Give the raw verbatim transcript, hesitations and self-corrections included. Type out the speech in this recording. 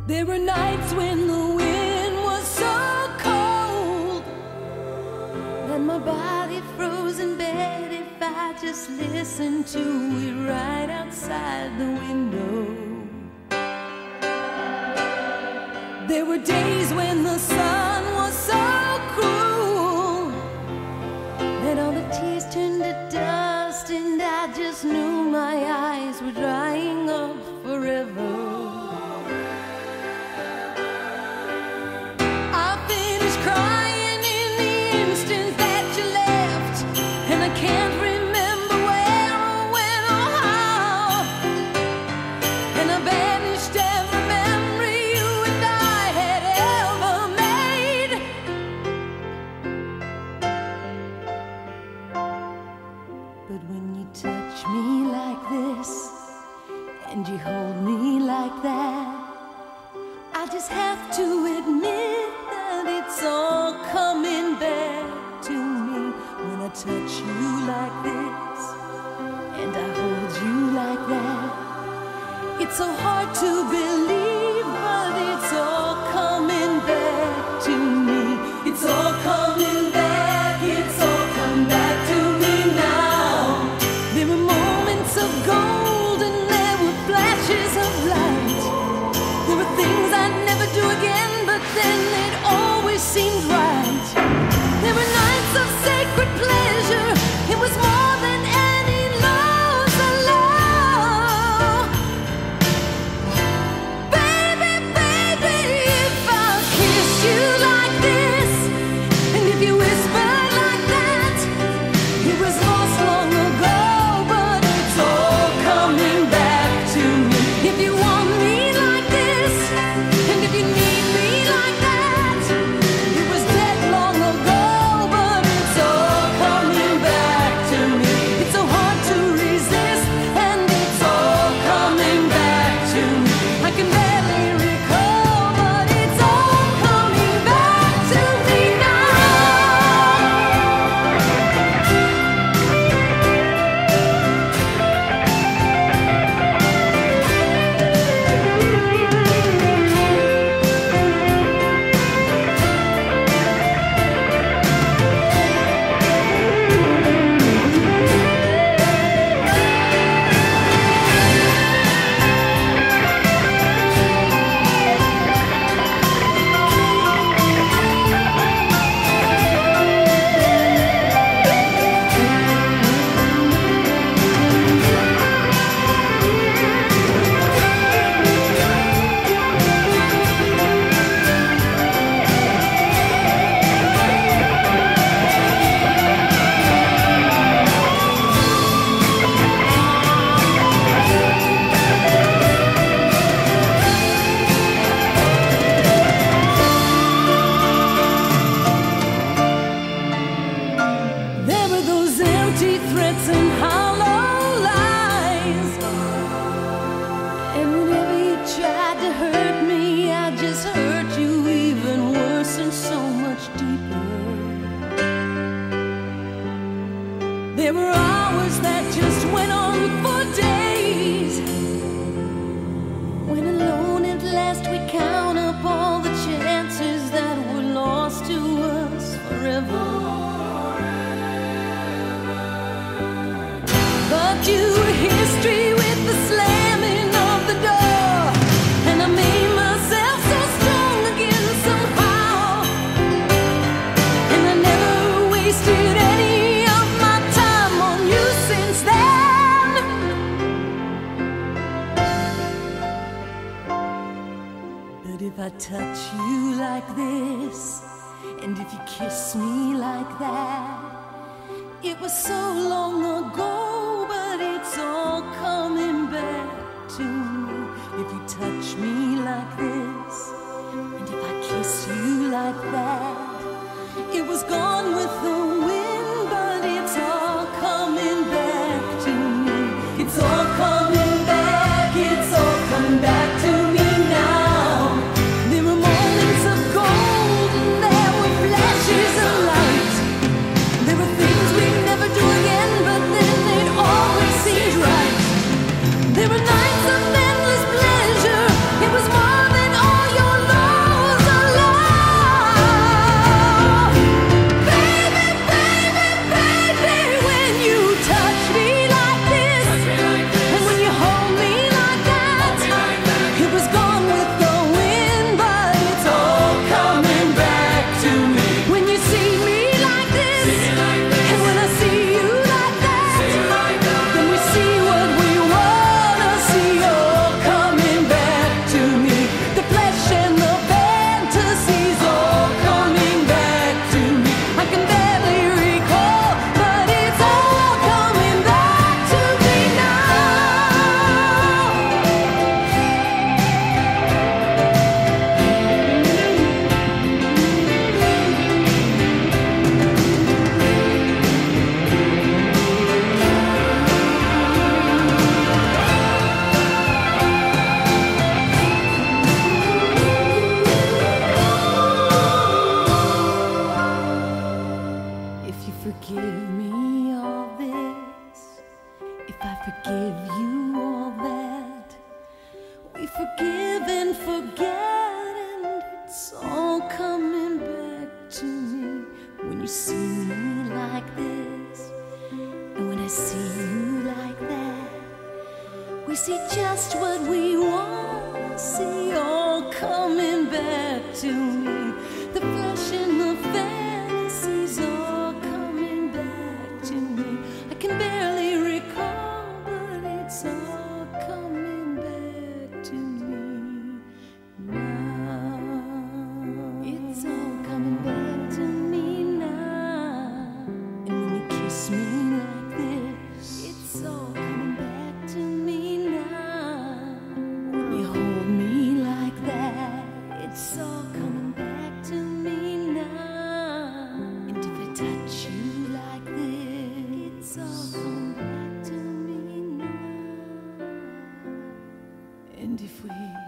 There were nights when the wind was so cold that my body froze in bed if I just listened to it right outside the window. There were days when the sun was so cruel that all the tears turned to dust, and I just knew my eyes were drying up forever. I finished crying in the instant that you left, and I can't remember where or when or how, and I banished every memory you and I had ever made. But when you touch me like this and you hold me like that, I just have to admit that it's all coming back to me. When I touch you like this and I hold you like that, it's so hard to believe, but it's all coming back to me. It's all coming back, it's all come back to me now. There were moments of gold and there were flashes of light. There were things I'd never do again, but then it always seemed right. There were nights of sacred pleasure, it was more than any love's allow. Baby, baby, if I kissed you like this, and if you whispered like that, it was lost long ago, but it's all coming back to me. If you want me like this, and if you need me like that, it was dead long ago, but it's all coming back to me. It's so hard to resist, and it's all coming back to me. I can barely recall, but it's all coming back to me now. There were those empty threats and hollow lies, and whenever you tried to hurt me, I just hurt you even worse and so much deeper. There were hours that just went on for days, when alone at last we count up all the chances that were lost to us forever. But you were history with the slamming of the door, and I made myself so strong again somehow, and I never wasted any of my time on you since then. But if I touch you like this, and if you kiss me like that, it was so long ago, but it's all coming back to me. If you touch me like this, and if I kiss you like that, it was gone with the wind, but it's all coming back to me. It's all coming back, it's all come back to me now. There were moments of gold and there were flashes of light. There were things we'd never do again, but then it We see just what we want to see, all coming back to me. The flesh and the fantasies all coming back to me. I can barely recall, but it's all coming back to me now. It's all coming back to me now. And when you kiss me like this, it's all coming back to me now. When you hold me like that, it's all coming back to me now. And if I touch you like this, it's all coming back to me now. And if we